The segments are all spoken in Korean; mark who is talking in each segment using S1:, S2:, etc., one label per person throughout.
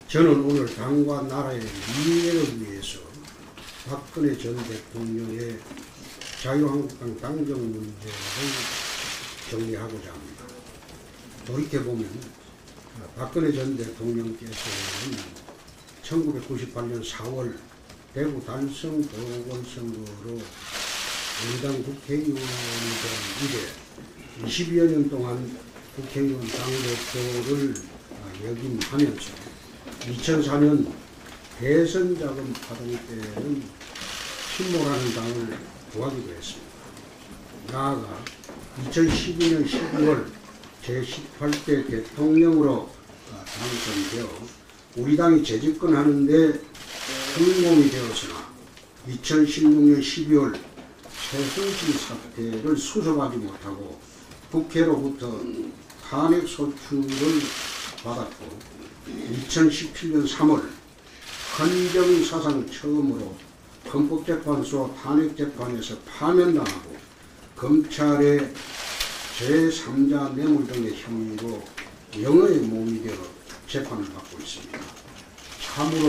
S1: 저는 오늘 당과 나라의 미래를 위해서 박근혜 전 대통령의 자유한국당 당정 문제를 정리하고자 합니다. 돌이켜보면 박근혜 전 대통령께서는 1998년 4월 대구 달성 보궐선거로 민주당 국회의원이 된 이래 20여 년 동안 국회의원 당대표를 역임하면서 2004년 대선 자금 파동 때는 신모라는 당을 구하기도 했습니다. 나아가 2012년 12월 제18대 대통령으로 당선되어 우리 당이 재집권하는데 성공이 되었으나 2016년 12월 최순실 사태를 수습하지 못하고 국회로부터 탄핵 소추를 받았고 2017년 3월 헌정의 사상 처음으로 헌법재판소 탄핵재판에서 파면당하고 검찰의 제3자 뇌물 등의 혐의로 영어의 몸이 되어 재판을 받고 있습니다. 참으로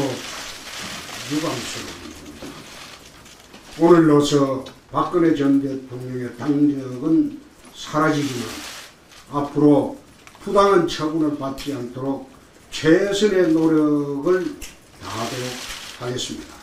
S1: 유감스러운 일입니다. 오늘로서 박근혜 전 대통령의 당적은 사라지지만 앞으로 부당한 처분을 받지 않도록 최선의 노력을 다하도록 하겠습니다.